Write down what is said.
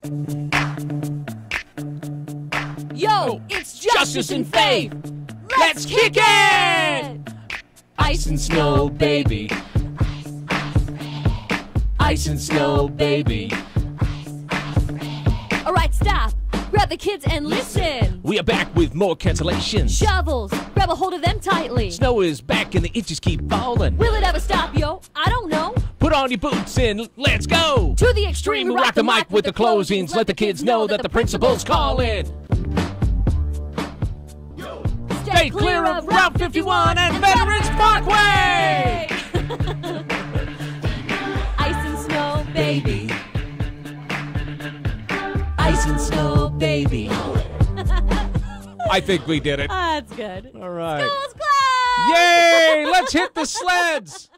Yo, it's Justice and Faith. Let's kick it! Ice and snow, baby. Ice and snow, baby. All right, stop. Grab the kids and listen. We are back with more cancellations. Shovels, grab a hold of them tightly. Snow is back and the inches keep falling. Will it ever stop, yo? I don't know. Put on your boots and let's go. To the extreme, We rock the mic with the closings. Let the kids know that the principal's calling. Stay clear of Route 51 and Veterans Parkway. Ice and snow, baby. Ice and snow, baby. I think we did it. That's good. All right. School's closed! Yay! Let's hit the sleds.